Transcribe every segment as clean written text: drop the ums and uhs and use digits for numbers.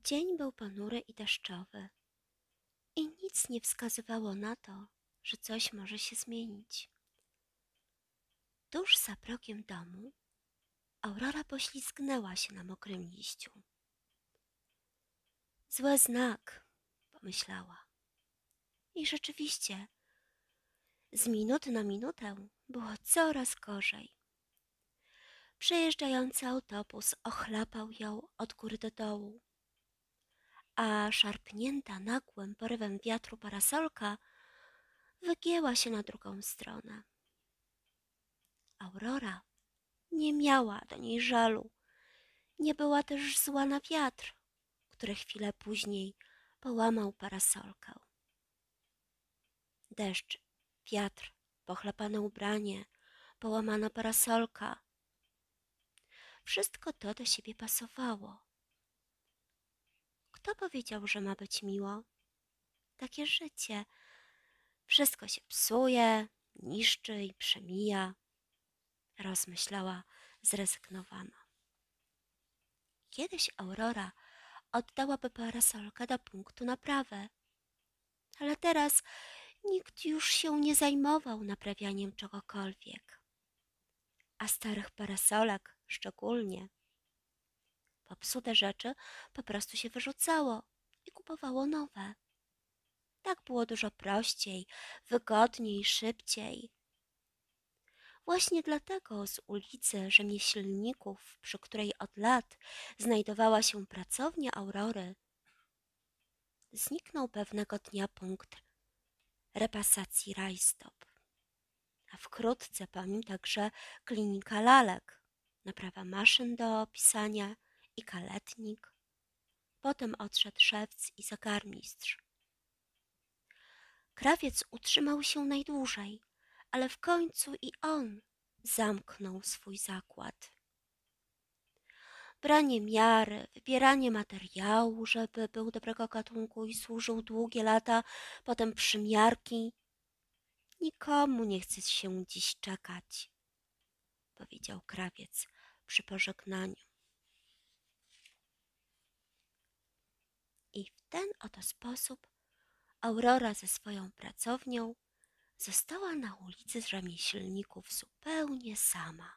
Dzień był ponury i deszczowy i nic nie wskazywało na to, że coś może się zmienić. Tuż za progiem domu Aurora poślizgnęła się na mokrym liściu. Zły znak, pomyślała. I rzeczywiście, z minuty na minutę było coraz gorzej. Przejeżdżający autobus ochlapał ją od góry do dołu, a szarpnięta nagłym porywem wiatru parasolka wygięła się na drugą stronę. Aurora nie miała do niej żalu, nie była też zła na wiatr, który chwilę później połamał parasolkę. Deszcz, wiatr, pochlapane ubranie, połamana parasolka. Wszystko to do siebie pasowało. Kto powiedział, że ma być miło? Takie życie. Wszystko się psuje, niszczy i przemija, rozmyślała zrezygnowana. Kiedyś Aurora oddałaby parasolkę do punktu naprawy, ale teraz nikt już się nie zajmował naprawianiem czegokolwiek, a starych parasolek szczególnie. Popsute rzeczy po prostu się wyrzucało i kupowało nowe. Tak było dużo prościej, wygodniej, szybciej. Właśnie dlatego z ulicy Rzemieślników, przy której od lat znajdowała się pracownia Aurory, zniknął pewnego dnia punkt repasacji rajstop, a wkrótce po nim także klinika lalek, naprawa maszyn do pisania i kaletnik. Potem odszedł szewc i zegarmistrz. Krawiec utrzymał się najdłużej, ale w końcu i on zamknął swój zakład. Branie miary, wybieranie materiału, żeby był dobrego gatunku i służył długie lata, potem przymiarki. Nikomu nie chce się dziś czekać, powiedział krawiec przy pożegnaniu. I w ten oto sposób Aurora ze swoją pracownią została na ulicy Rzemieślników zupełnie sama.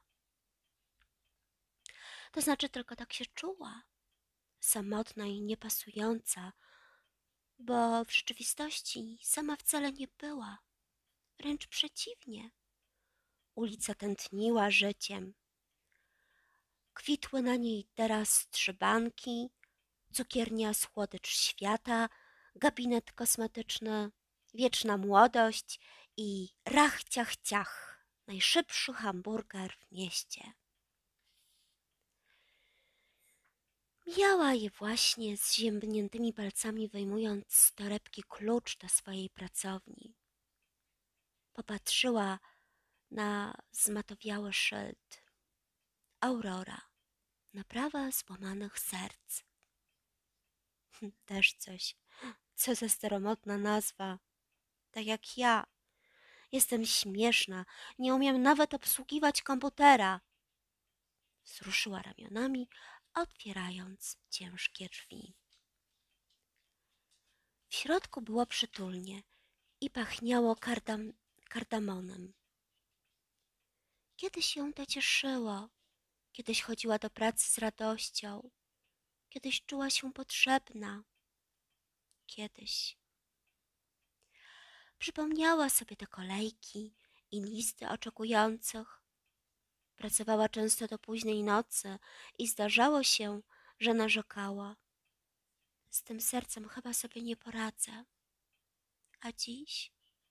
To znaczy tylko tak się czuła, samotna i niepasująca, bo w rzeczywistości sama wcale nie była, wręcz przeciwnie. Ulica tętniła życiem. Kwitły na niej teraz trzybanki, cukiernia Słodycz Świata, gabinet kosmetyczny, Wieczna Młodość i Rach Ciach Ciach, najszybszy hamburger w mieście. Mijała je właśnie z ziębniętymi palcami, wyjmując z torebki klucz do swojej pracowni. Popatrzyła na zmatowiały szyld. Aurora, naprawa złamanych serc. Też coś. Co za staromodna nazwa. Tak jak ja. Jestem śmieszna, nie umiem nawet obsługiwać komputera. Wzruszyła ramionami, otwierając ciężkie drzwi. W środku było przytulnie i pachniało kardamonem. Kiedyś ją to cieszyło, kiedyś chodziła do pracy z radością, kiedyś czuła się potrzebna, kiedyś. Przypomniała sobie te kolejki i listy oczekujących. Pracowała często do późnej nocy i zdarzało się, że narzekała. Z tym sercem chyba sobie nie poradzę. A dziś?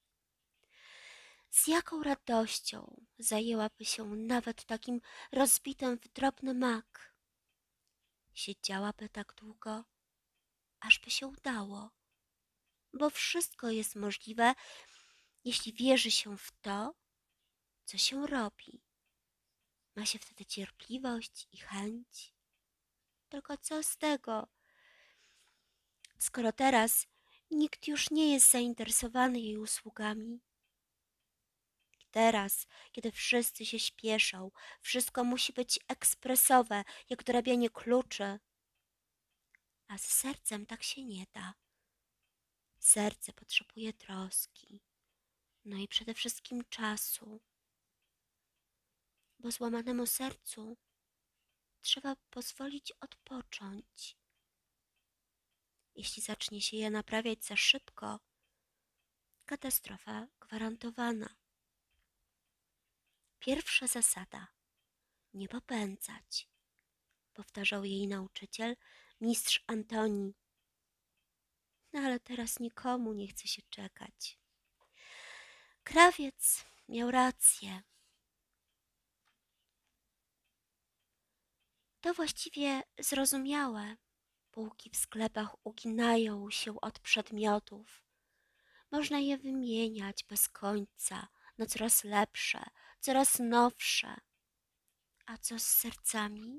Z jaką radością zajęłaby się nawet takim rozbitym w drobny mak. Siedziałaby tak długo, aż by się udało, bo wszystko jest możliwe, jeśli wierzy się w to, co się robi. Ma się wtedy cierpliwość i chęć. Tylko co z tego, skoro teraz nikt już nie jest zainteresowany jej usługami? Teraz, kiedy wszyscy się śpieszą, wszystko musi być ekspresowe, jak dorabianie kluczy. A z sercem tak się nie da. Serce potrzebuje troski, no i przede wszystkim czasu, bo złamanemu sercu trzeba pozwolić odpocząć. Jeśli zacznie się je naprawiać za szybko, katastrofa gwarantowana. Pierwsza zasada: nie popędzać, powtarzał jej nauczyciel, mistrz Antoni. No ale teraz nikomu nie chce się czekać. Krawiec miał rację. To właściwie zrozumiałe. Półki w sklepach uginają się od przedmiotów. Można je wymieniać bez końca na coraz lepsze, coraz nowsze. A co z sercami?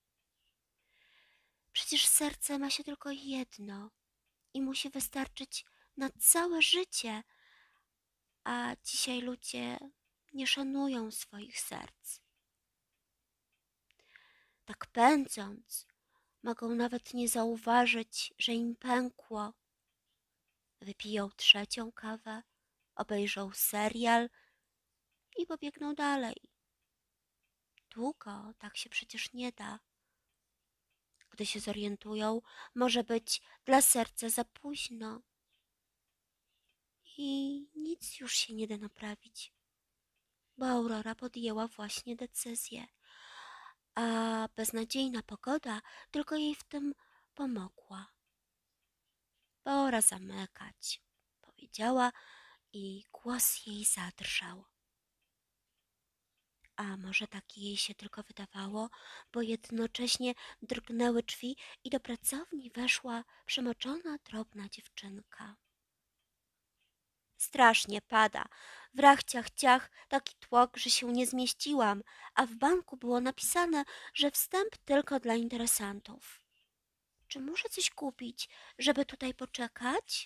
Przecież serce ma się tylko jedno i musi wystarczyć na całe życie, a dzisiaj ludzie nie szanują swoich serc. Tak pędząc, mogą nawet nie zauważyć, że im pękło. Wypiją trzecią kawę, obejrzą serial i pobiegną dalej. Długo tak się przecież nie da. Gdy się zorientują, może być dla serca za późno i nic już się nie da naprawić, bo Aurora podjęła właśnie decyzję, a beznadziejna pogoda tylko jej w tym pomogła. Pora zamykać, powiedziała i głos jej zadrżał. A może tak jej się tylko wydawało, bo jednocześnie drgnęły drzwi i do pracowni weszła przemoczona, drobna dziewczynka. Strasznie pada. W rachciach ciach taki tłok, że się nie zmieściłam, a w banku było napisane, że wstęp tylko dla interesantów. Czy muszę coś kupić, żeby tutaj poczekać?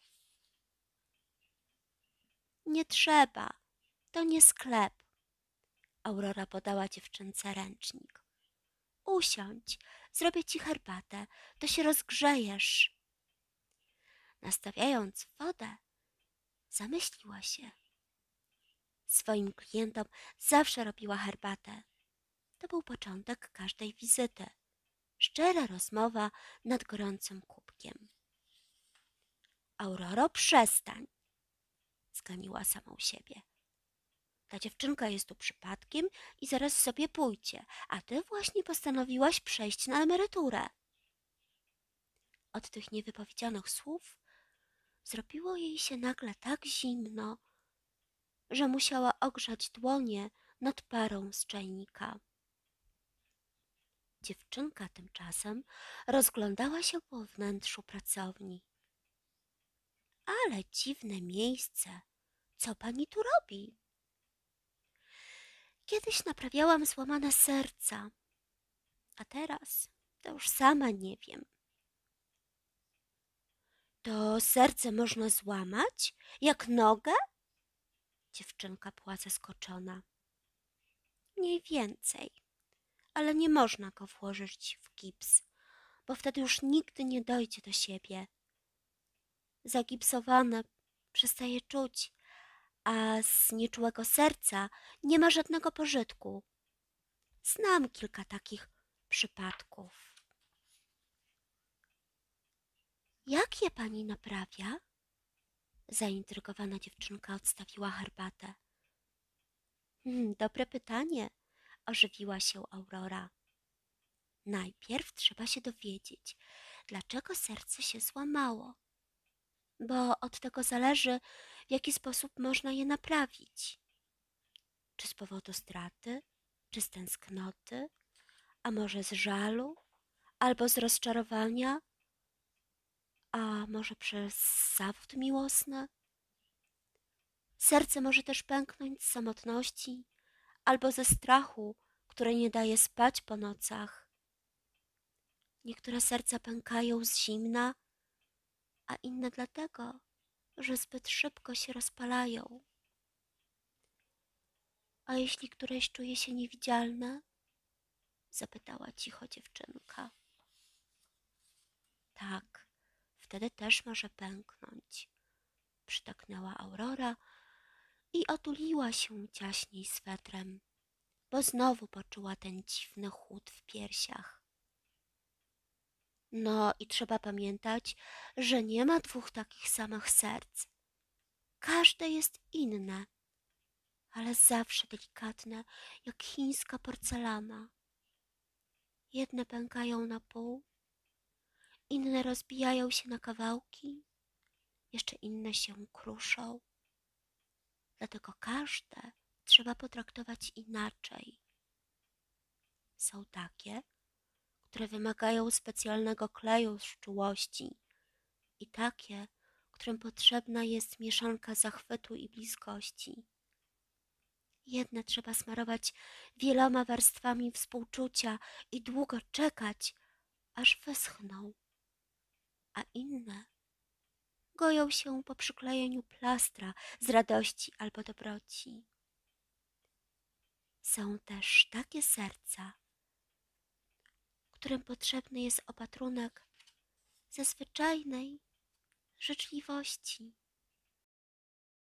Nie trzeba. To nie sklep. Aurora podała dziewczynce ręcznik. Usiądź, zrobię ci herbatę, to się rozgrzejesz. Nastawiając wodę, zamyśliła się. Swoim klientom zawsze robiła herbatę. To był początek każdej wizyty. Szczera rozmowa nad gorącym kubkiem. Auroro, przestań, zganiła samą siebie. Ta dziewczynka jest tu przypadkiem i zaraz sobie pójdzie, a ty właśnie postanowiłaś przejść na emeryturę. Od tych niewypowiedzianych słów zrobiło jej się nagle tak zimno, że musiała ogrzać dłonie nad parą z czajnika. Dziewczynka tymczasem rozglądała się po wnętrzu pracowni. Ale dziwne miejsce. Co pani tu robi? Kiedyś naprawiałam złamane serca, a teraz to już sama nie wiem. To serce można złamać? Jak nogę? Dziewczynka była zaskoczona. Mniej więcej, ale nie można go włożyć w gips, bo wtedy już nigdy nie dojdzie do siebie. Zagipsowane przestaje czuć, a z nieczułego serca nie ma żadnego pożytku. Znam kilka takich przypadków. Jak je pani naprawia? Zaintrygowana dziewczynka odstawiła herbatę. Dobre pytanie, ożywiła się Aurora. Najpierw trzeba się dowiedzieć, dlaczego serce się złamało, bo od tego zależy, w jaki sposób można je naprawić. Czy z powodu straty, czy z tęsknoty, a może z żalu, albo z rozczarowania, a może przez zawód miłosny? Serce może też pęknąć z samotności albo ze strachu, który nie daje spać po nocach. Niektóre serca pękają z zimna, a inne dlatego, że zbyt szybko się rozpalają. A jeśli któreś czuje się niewidzialne? Zapytała cicho dziewczynka. Tak, wtedy też może pęknąć. Przytaknęła Aurora i otuliła się ciaśniej swetrem, bo znowu poczuła ten dziwny chłód w piersiach. No i trzeba pamiętać, że nie ma dwóch takich samych serc. Każde jest inne, ale zawsze delikatne, jak chińska porcelana. Jedne pękają na pół, inne rozbijają się na kawałki, jeszcze inne się kruszą. Dlatego każde trzeba potraktować inaczej. Są takie, które wymagają specjalnego kleju z czułości i takie, którym potrzebna jest mieszanka zachwytu i bliskości. Jedne trzeba smarować wieloma warstwami współczucia i długo czekać, aż wyschną, a inne goją się po przyklejeniu plastra z radości albo dobroci. Są też takie serca, którym potrzebny jest opatrunek ze zwyczajnej życzliwości.